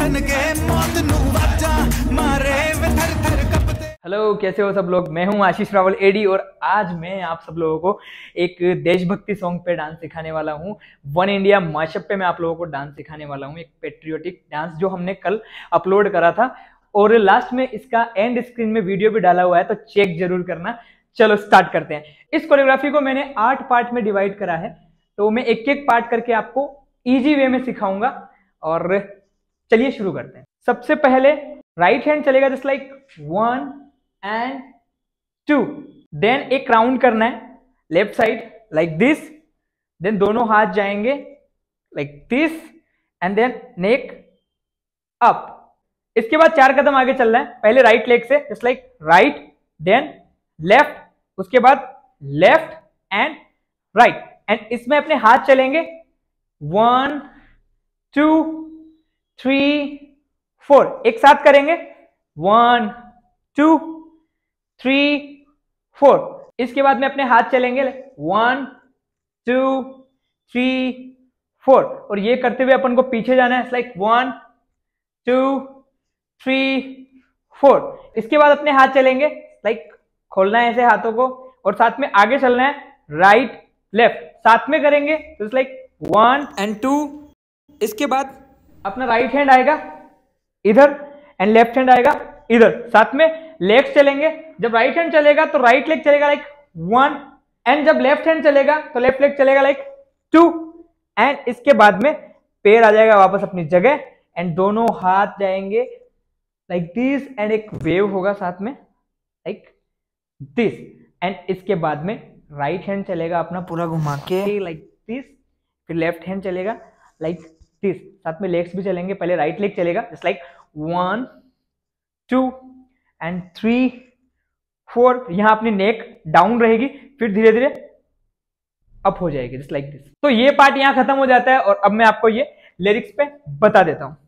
Hello, कैसे हो सब लोग। मैं हूं आशीष रावल एडी और आज मैं आप सब लोगों को एक देशभक्ति सॉन्ग पे डांस सिखाने वाला हूं। वन इंडिया माशअप पे मैं आप लोगों को डांस सिखाने वाला हूं, एक पेट्रियोटिक डांस जो हमने कल अपलोड करा था और लास्ट में इसका एंड स्क्रीन में वीडियो भी डाला हुआ है, तो चेक जरूर करना। चलो स्टार्ट करते हैं। इस कोरियोग्राफी को मैंने 8 पार्ट में डिवाइड करा है, तो मैं एक एक पार्ट करके आपको ईजी वे में सिखाऊंगा और चलिए शुरू करते हैं। सबसे पहले राइट हैंड चलेगा जस्ट लाइक 1 and 2, देन एक राउंड करना है left side like this, then दोनों हाथ जाएंगे like this and then neck up. इसके बाद 4 कदम आगे चलना है। पहले राइट लेग से just like right, then left, उसके बाद लेफ्ट एंड राइट, एंड इसमें अपने हाथ चलेंगे 1 2 3 4, एक साथ करेंगे 1 2 3 4। इसके बाद में अपने हाथ चलेंगे 1 2 3 4 और ये करते हुए अपन को पीछे जाना है लाइक 1 2 3 4। इसके बाद अपने हाथ चलेंगे लाइक खोलना है ऐसे हाथों को और साथ में आगे चलना है राइट लेफ्ट, साथ में करेंगे तो लाइक 1 and 2। इसके बाद अपना राइट हैंड आएगा इधर एंड लेफ्ट हैंड आएगा इधर, साथ में लेग्स चलेंगे। जब राइट हैंड चलेगा तो राइट लेग चलेगा लाइक 1 एंड जब लेफ्ट हैंड चलेगा तो लेफ्ट लेग चलेगा लाइक 2 एंड इसके बाद में पैर आ जाएगा वापस अपनी जगह एंड दोनों हाथ जाएंगे लाइक दिस एंड एक वेव होगा साथ में लाइक दिस एंड इसके बाद में राइट हैंड चलेगा अपना पूरा घुमा के लाइक दिस, फिर लेफ्ट हैंड चलेगा लाइक दिस, साथ में लेग्स भी चलेंगे। पहले राइट लेग चलेगा जस्ट लाइक 1 2 and 3 4, यहां अपनी नेक डाउन रहेगी, फिर धीरे धीरे अप हो जाएगी जस्ट लाइक दिस। तो ये पार्ट यहां खत्म हो जाता है और अब मैं आपको ये लिरिक्स पे बता देता हूं।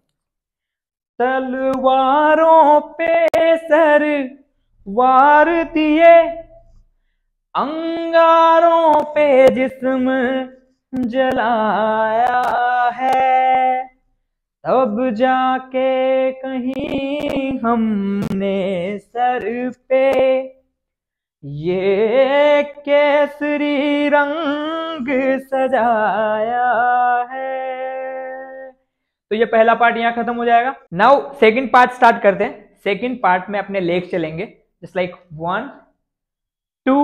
तलवारों पे सर वार दिए, अंगारों पे जिस्म जलाया है, तब जाके कहीं हमने सर पे ये केसरी रंग सजाया है। तो ये पहला पार्ट यहां खत्म हो जाएगा। नाउ सेकंड पार्ट स्टार्ट करते हैं। सेकंड पार्ट में अपने लेग चलेंगे जस्ट लाइक 1 2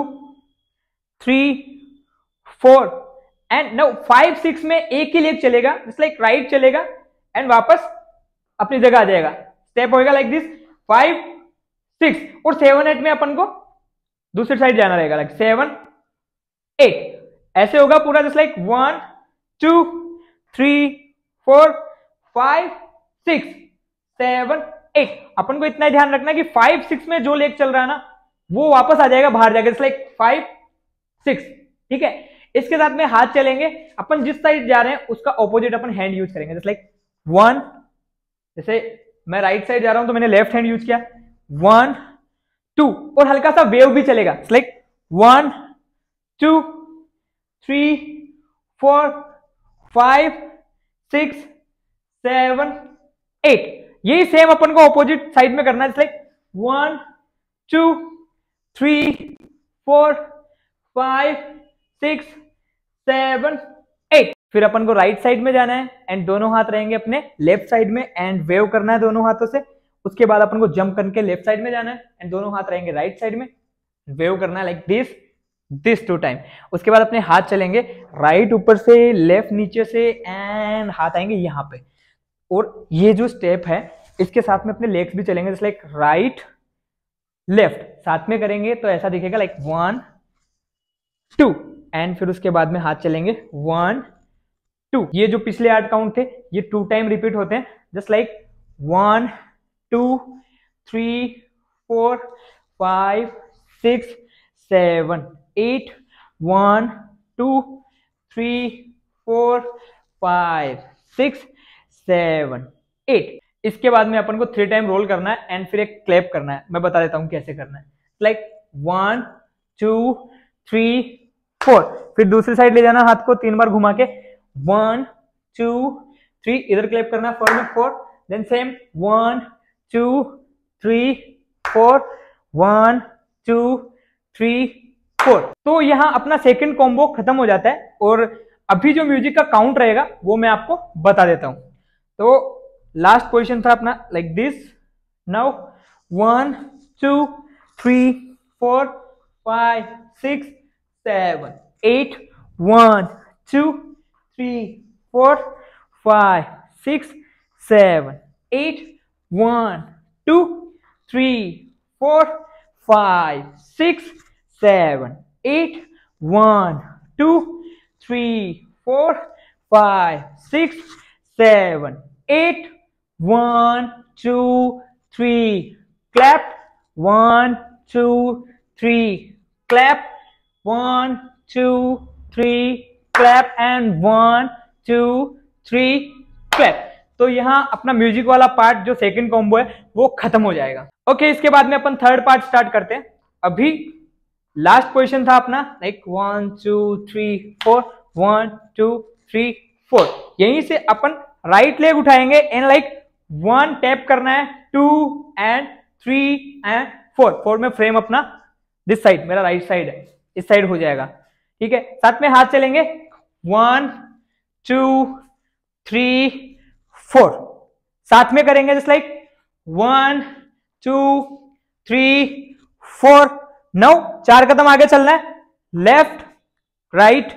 3 4 एंड नाउ 5 6 में एक ही लेग चलेगा जस्ट लाइक राइट चलेगा एंड वापस अपनी जगह आ जाएगा। स्टेप होएगा लाइक दिस 5 6 और 7 8 में अपन को दूसरी साइड जाना रहेगा लाइक 7 8, ऐसे होगा पूरा जस्ट लाइक 1 2 3 4 5 6 7 8। अपन को इतना ध्यान रखना कि 5 6 में जो लेग चल रहा है ना वो वापस आ जाएगा बाहर जाएगा जस्ट लाइक 5 6, ठीक है। इसके साथ में हाथ चलेंगे, अपन जिस साइड जा रहे हैं उसका ऑपोजिट अपन हैंड यूज करेंगे जस्ट लाइक 1, जैसे मैं राइट साइड जा रहा हूं तो मैंने लेफ्ट हैंड यूज किया 1 2 और हल्का सा वेव भी चलेगा लाइक 1 2 3 4 5 6 7 8। यही सेम अपन को ऑपोजिट साइड में करना है लाइक 1 2 3 4 5 6 7 8। फिर अपन को राइट साइड में जाना है एंड दोनों हाथ रहेंगे अपने लेफ्ट साइड में एंड वेव करना है दोनों हाथों से। उसके बाद अपन को जंप करके लेफ्ट साइड में जाना है एंड दोनों हाथ रहेंगे राइट साइड में, वेव करना है लाइक दिस 2 टाइम। उसके बाद अपने हाथ चलेंगे राइट ऊपर से, लेफ्ट नीचे से एंड हाथ आएंगे यहाँ पे। और ये जो स्टेप है इसके साथ में अपने लेग्स भी चलेंगे जस्ट लाइक राइट लेफ्ट, साथ में करेंगे तो ऐसा दिखेगा लाइक 1 2 एंड फिर उसके बाद में हाथ चलेंगे 1 2। ये जो पिछले 8 काउंट थे ये 2 टाइम रिपीट होते हैं जस्ट लाइक 1 2 3 4 5 6 7 8 1 2 3 4 5 6 7 8। इसके बाद में अपन को 3 टाइम रोल करना है एंड फिर एक क्लैप करना है। मैं बता देता हूं कैसे करना है लाइक 1 2 3 4। फिर दूसरी साइड ले जाना हाथ को 3 बार घुमा के 1 2 3, इधर क्लैप करना 4 में 4, देन सेम 1 2 3 4 1 2 3 4। तो यहाँ अपना सेकंड कॉम्बो खत्म हो जाता है और अभी जो म्यूजिक का काउंट रहेगा वो मैं आपको बता देता हूं। तो लास्ट पोजीशन था अपना like this. Now 1 2 3 4 5 6 7 8 1 2 3 4 5 6 7 8 1 2 3 4 5 6 7 8 1 2 3 4 5 6 7 8 1 2 3 clap 1 2 3 clap 1 2 3 clap and 1 2 3 clap। तो यहाँ अपना म्यूजिक वाला पार्ट जो सेकंड कॉम्बो है वो खत्म हो जाएगा। ओके, इसके बाद में अपन थर्ड पार्ट स्टार्ट करते हैं। अभी लास्ट पोजीशन था अपना लाइक 1 2 3 4 1 2 3 4। यहीं से अपन राइट लेग उठाएंगे एंड लाइक 1 टैप करना है, 2 एंड 3 एंड 4 में फ्रेम अपना दिस साइड, मेरा राइट साइड है, इस साइड हो जाएगा। ठीक है, साथ में हाथ चलेंगे 1 2 3 4। साथ में करेंगे जस्ट लाइक 1 2 3 4। नाउ 4 कदम आगे चलना है, लेफ्ट राइट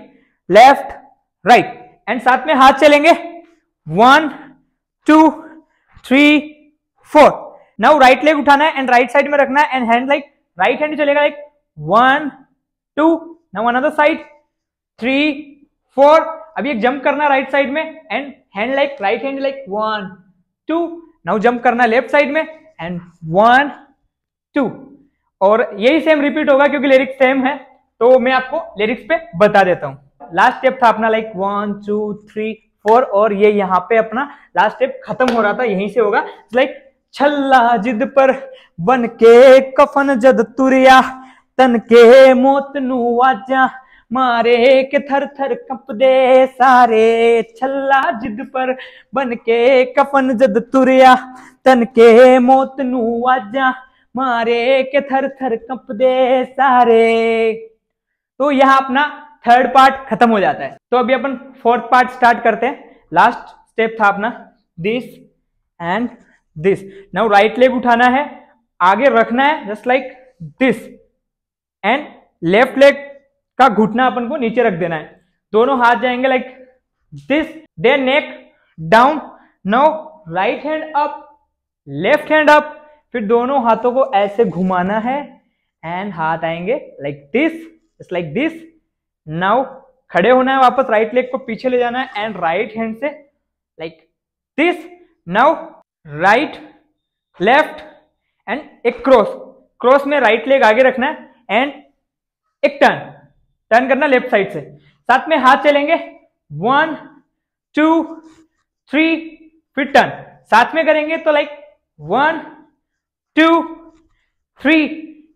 एंड साथ में हाथ चलेंगे 1 2 3 4। नाउ राइट लेग उठाना है एंड राइट साइड में रखना है and hand like right hand चलेगा लाइक 1 2। Now another side 3 4। अभी एक जंप करना राइट साइड में and hand like right hand like 1 2। Now jump करना लेफ्ट साइड में एंड 1 2। और यही सेम रिपीट होगा क्योंकि लिरिक्स सेम है, तो मैं आपको लिरिक्स पे बता देता हूं। लास्ट स्टेप था अपना लाइक 1 2 3 4 और ये यहाँ पे अपना लास्ट स्टेप खत्म हो रहा था, यहीं से होगा लाइक छल्ला जिद पर बन के कफन जद तुरिया तन के मौत नु आजा मारे के थर थर कंपदे सारे। छल्ला जिद पर बन के कफन जद तुरिया तन के मौत नु आजा मारे के थर थर कंपदे सारे। तो यहाँ अपना थर्ड पार्ट खत्म हो जाता है। तो अभी अपन फोर्थ पार्ट स्टार्ट करते हैं। लास्ट स्टेप था अपना this and this. Now right leg उठाना है, आगे रखना है just like this and left leg का घुटना अपन को नीचे रख देना है। दोनों हाथ जाएंगे like this, then neck down. Now right hand up left hand up, फिर दोनों हाथों को ऐसे घुमाना है एंड हाथ आएंगे like this, just like this. Now खड़े होना है, वापस राइट लेग को पीछे ले जाना है एंड राइट हैंड से like this. Now right left and एक क्रॉस में राइट लेग आगे रखना है एंड एक टर्न करना लेफ्ट साइड से। साथ में हाथ चलेंगे 1 2 3, फिर टर्न साथ में करेंगे तो लाइक 1 2 3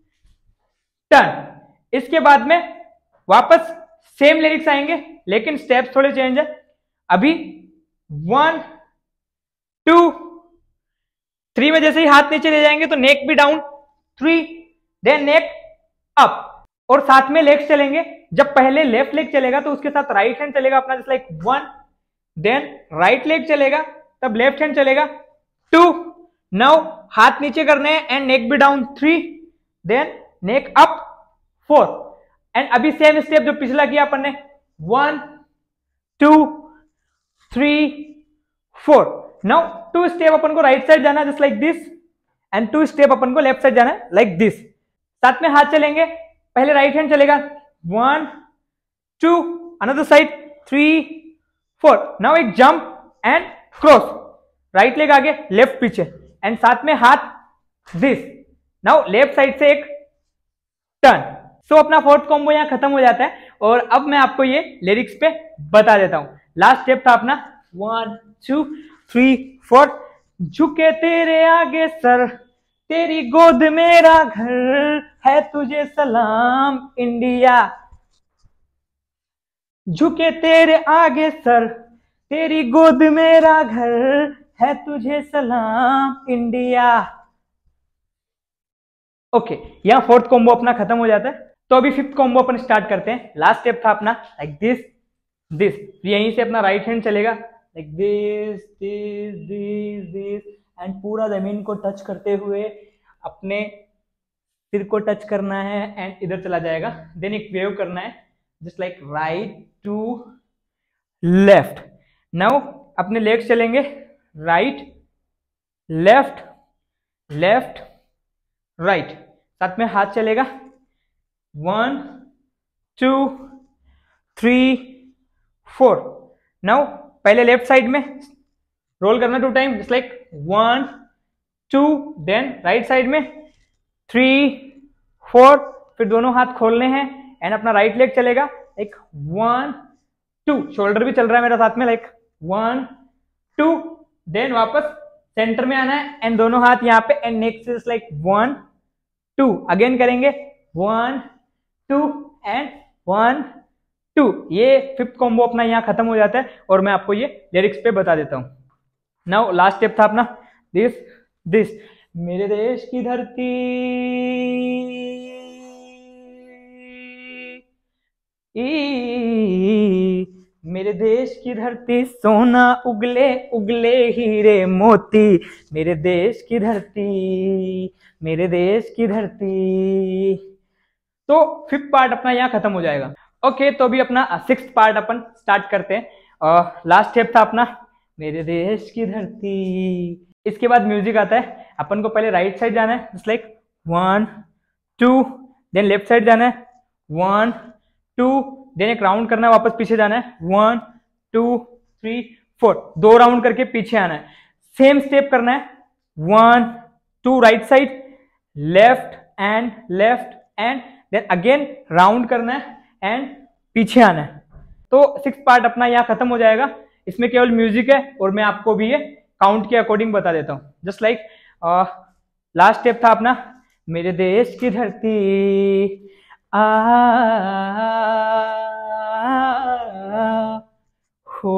टर्न। इसके बाद में वापस सेम लिरिक्स आएंगे लेकिन स्टेप्स थोड़े चेंज है। अभी 1 2 3 में जैसे ही हाथ नीचे ले जाएंगे तो नेक भी डाउन, 3 देन नेक अप और साथ में लेग्स चलेंगे। जब पहले लेफ्ट लेग चलेगा तो उसके साथ राइट हैंड चलेगा अपना just like 1, then right leg चलेगा तब लेफ्ट हैंड चलेगा 2। नाउ हाथ नीचे करने हैं एंड नेक भी down 3, then neck up 4 and अभी सेम स्टेप जो पिछला किया अपन ने 1 2 3 4। नाउ 2 स्टेप अपन को राइट साइड जाना है just like this and 2 step अपन को लेफ्ट साइड जाना है लाइक दिस। साथ में हाथ चलेंगे, पहले राइट हैंड चलेगा 1 2, अनदर साइड 3 4। नाउ एक jump and cross, right leg आगे लेफ्ट पीछे एंड साथ में हाथ दिस। नाउ लेफ्ट साइड से एक टर्न। सो अपना फोर्थ कॉम्बो यहां खत्म हो जाता है और अब मैं आपको ये लिरिक्स पे बता देता हूं। लास्ट स्टेप था अपना 1 2 3 4। झुके तेरे आगे सर, तेरी गोद मेरा घर है, तुझे सलाम इंडिया। झुके तेरे आगे सर, तेरी गोद मेरा घर है तुझे सलाम इंडिया। ओके, यहाँ फोर्थ कॉम्बो अपना खत्म हो जाता है। तो अभी फिफ्थ कॉम्बो अपन स्टार्ट करते हैं। लास्ट स्टेप था अपना लाइक दिस दिस, यहीं से अपना राइट हैंड चलेगा like this this this this, and पूरा जमीन को टच करते हुए अपने सिर को टच करना है एंड इधर चला जाएगा। देन एक वेव करना है just like right to left. Now अपने लेग्स चलेंगे राइट लेफ्ट लेफ्ट राइट, साथ में हाथ चलेगा 1 2 3 4। नाउ पहले लेफ्ट साइड में रोल करना 2 time just like 1 2, then right side में 3 4, फिर दोनों हाथ खोलने हैं एंड अपना राइट लेग चलेगा लाइक 1 2, शोल्डर भी चल रहा है मेरा साथ में लाइक 1 2, देन वापस सेंटर में आना है एंड दोनों हाथ यहाँ पे and next is like 1 2, again करेंगे 1 2 एंड 1 2। ये फिफ्थ कॉम्बो अपना यहाँ खत्म हो जाता है और मैं आपको ये लिरिक्स पे बता देता हूँ। नाउ लास्ट स्टेप था अपना दिस दिस, मेरे देश की धरती मेरे देश की धरती सोना उगले उगले हीरे मोती, मेरे देश की धरती मेरे देश की धरती। तो फिफ्थ पार्ट अपना यहाँ खत्म हो जाएगा। ओके, तो अभी अपना सिक्स्थ पार्ट अपन स्टार्ट करते हैं। लास्ट स्टेप था अपना मेरे देश की धरती। इसके बाद म्यूजिक आता है। अपन को पहले राइट साइड जाना है just like 1 2, then left side जाना है 1 2, देन एक राउंड करना है, वापस पीछे जाना है 1 2 3 4, 2 राउंड करके पीछे आना है। सेम स्टेप करना है 1 2 right side left and then again round करना है एंड पीछे आना है। तो सिक्स पार्ट अपना यहाँ खत्म हो जाएगा। इसमें केवल म्यूजिक है और मैं आपको भी ये काउंट के अकॉर्डिंग बता देता हूँ। जस्ट लाइक लास्ट स्टेप था अपना मेरे देश की धरती हो।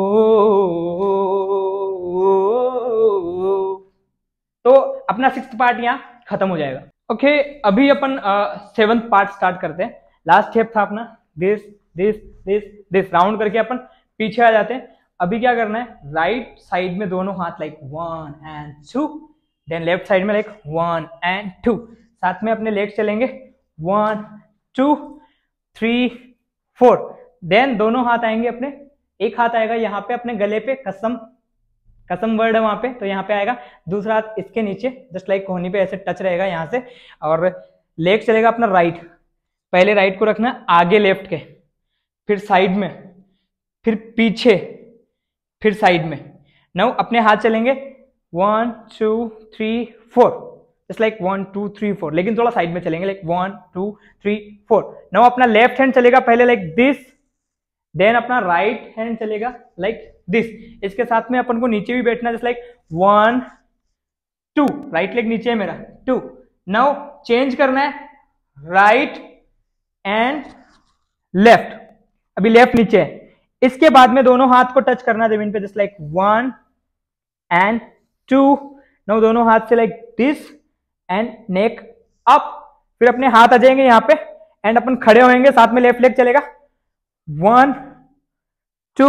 तो अपना सिक्स्थ पार्ट यहाँ खत्म हो जाएगा। ओके, अभी अपन सेवंथ पार्ट स्टार्ट करते हैं। लास्ट स्टेप था अपना this this this this, round करके अपन पीछे आ जाते हैं। अभी क्या करना है, राइट साइड में दोनों हाथ like 1 and 2, then left side में लाइक 1 एंड 2, साथ में अपने लेग्स चलेंगे 1 2 3 4, देन दोनों हाथ आएंगे अपने, एक हाथ आएगा यहाँ पे अपने गले पे, कसम कसम वर्ड है वहां पे, तो यहाँ पे आएगा। दूसरा हाथ इसके नीचे जस्ट लाइक कोहनी पे ऐसे टच रहेगा यहाँ से, और लेग चलेगा अपना राइट। पहले राइट को रखना आगे लेफ्ट के, फिर साइड में, फिर पीछे, फिर साइड में। नाउ अपने हाथ चलेंगे 1 2 3 4, जस्ट लाइक 1 2 3 4, लेकिन थोड़ा साइड में चलेंगे लाइक 1 2 3 4। नाउ अपना लेफ्ट हैंड चलेगा पहले लाइक दिस, देन अपना राइट हैंड चलेगा लाइक दिस। इसके साथ में अपन को नीचे भी बैठना जस्ट लाइक 1 2, राइट लेग नीचे है मेरा 2। नाउ चेंज करना है राइट एंड लेफ्ट, अभी लेफ्ट नीचे है। इसके बाद में दोनों हाथ को टच करना जमीन पे जस्ट लाइक 1 एंड 2। नाउ दोनों हाथ से like this and neck up, फिर अपने हाथ आ जाएंगे यहाँ पे एंड अपन खड़े होएंगे, साथ में लेफ्ट लेग चलेगा 1 2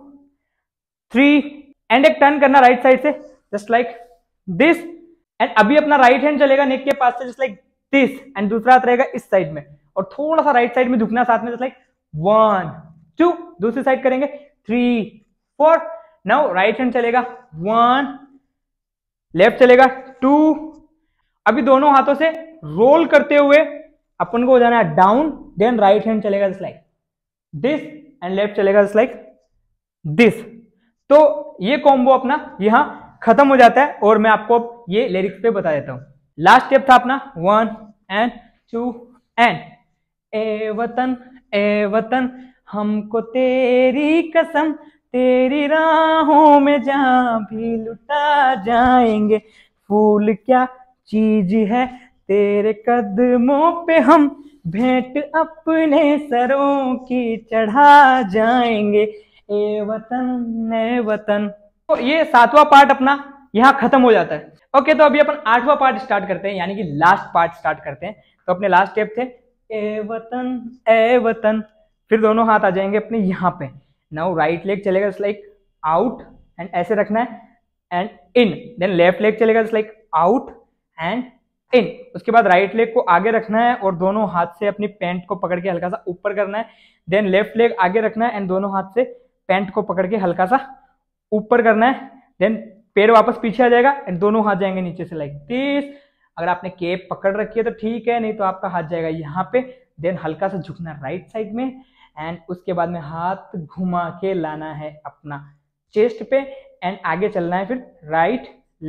3 एंड एक टर्न करना राइट साइड से जस्ट लाइक दिस, एंड अभी अपना राइट हैंड चलेगा नेक के पास से जस्ट लाइक दिस, एंड दूसरा हाथ रहेगा इस साइड में और थोड़ा सा राइट साइड में झुकना साथ में जस्ट लाइक 1 2, दूसरी साइड करेंगे 3 4। नाउ राइट हैंड चलेगा 1, लेफ्ट चलेगा 2। अभी दोनों हाथों से रोल करते हुए अपन को हो जाना है डाउन, देन राइट हैंड चलेगा just like this and left चलेगा जस्ट लाइक दिस। तो ये कॉम्बो अपना यहां खत्म हो जाता है और मैं आपको ये लिरिक्स पे बता देता हूं। लास्ट स्टेप था अपना 1 एंड 2 एंड ए वतन हमको तेरी कसम, तेरी राहों में जहां भी लुटा जाएंगे, फूल क्या चीज है तेरे कदमों पे हम भेंट अपने सरों की चढ़ा जाएंगे, ए वतन ए वतन। तो ये सातवां पार्ट अपना यहाँ खत्म हो जाता है। ओके, तो अभी अपन 8वां पार्ट स्टार्ट करते हैं, यानी कि लास्ट पार्ट स्टार्ट करते हैं। तो अपने लास्ट स्टेप थे ए वतन ए वतन, फिर दोनों हाथ आ जाएंगे अपने यहाँ पे। नाउ राइट लेग चलेगा जस्ट लाइक आउट एंड ऐसे रखना है and in, then left leg चलेगा just like out and in. उसके बाद राइट लेग को आगे रखना है और दोनों हाथ से अपनी पैंट को पकड़ के हल्का सा ऊपर करना है। देन लेफ्ट लेग आगे रखना है एंड दोनों हाथ से पैंट को पकड़ के हल्का सा ऊपर करना है। देन पैर वापस पीछे आ जाएगा एंड दोनों हाथ जाएंगे नीचे से लाइक दिस। अगर आपने केप पकड़ रखी है तो ठीक है, नहीं तो आपका हाथ जाएगा यहाँ पे। देन हल्का सा झुकना राइट साइड में एंड उसके बाद में हाथ घुमा के लाना है अपना चेस्ट पे एंड आगे चलना है। फिर right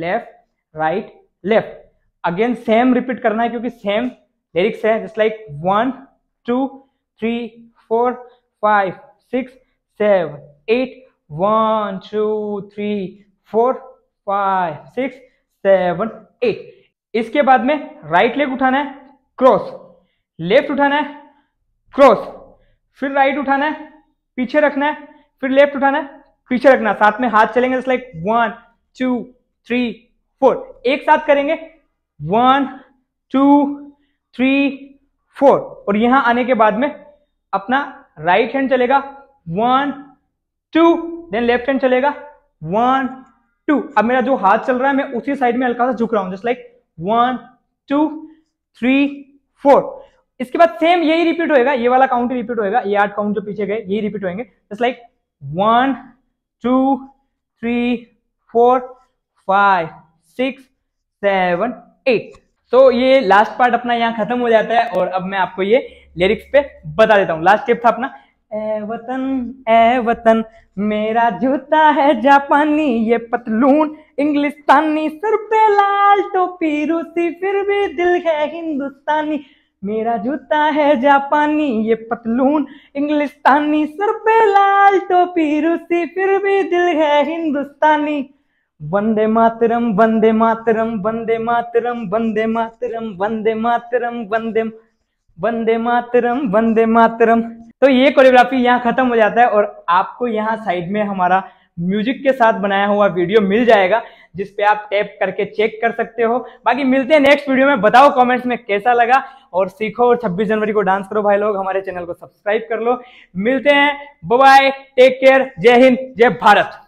left again same repeat करना है, क्योंकि सेम लिरिक्स है। Just like 1 2 3 4 5 6 7 8 1 2 3 4 5 6 7 8। इसके बाद में राइट लेग उठाना है क्रॉस, लेफ्ट उठाना है क्रॉस, फिर राइट उठाना है पीछे रखना है, फिर लेफ्ट उठाना है पीछे रखना है। साथ में हाथ चलेंगे जस्ट लाइक 1 2 3 4। एक साथ करेंगे 1 2 3 4। और यहां आने के बाद में अपना राइट हैंड चलेगा 1 2, देन लेफ्ट हैंड चलेगा 1 2। अब मेरा जो हाथ चल रहा है मैं उसी साइड में हल्का सा झुक रहा हूं, जस्ट लाइक 1 2 3 4। इसके बाद सेम यही रिपीट होएगा, ये वाला काउंट रिपीट होएगा, ये 8 काउंट जो पीछे गए यही रिपीट होंगे। Just like 1 2 3 4 5 6 7 8। तो ये लास्ट पार्ट अपना यहाँ खत्म हो जाता है और अब मैं आपको ये लिरिक्स पे बता देता हूँ। लास्ट स्टेप था अपना ए वतन मेरा जूता है जापानी, ये पतलून इंग्लिस्तानी, सर पे लाल टोपी रूसी फिर भी दिल है हिंदुस्तानी। मेरा जूता है जापानी, ये पतलून इंग्लिस्तानी, सर पे लाल टोपी रूसी फिर भी दिल है हिंदुस्तानी। वंदे मातरम वंदे मातरम वंदे मातरम वंदे मातरम वंदे मातरम वंदे मातरम वंदे मातरम। तो ये कोरियोग्राफी यहाँ खत्म हो जाता है और आपको यहाँ साइड में हमारा म्यूजिक के साथ बनाया हुआ वीडियो मिल जाएगा, जिसपे आप टैप करके चेक कर सकते हो। बाकी मिलते हैं नेक्स्ट वीडियो में। बताओ कमेंट्स में कैसा लगा और सीखो और 26 जनवरी को डांस करो भाई लोग। हमारे चैनल को सब्सक्राइब कर लो। मिलते हैं, बाय बाय, टेक केयर, जय हिंद, जय भारत।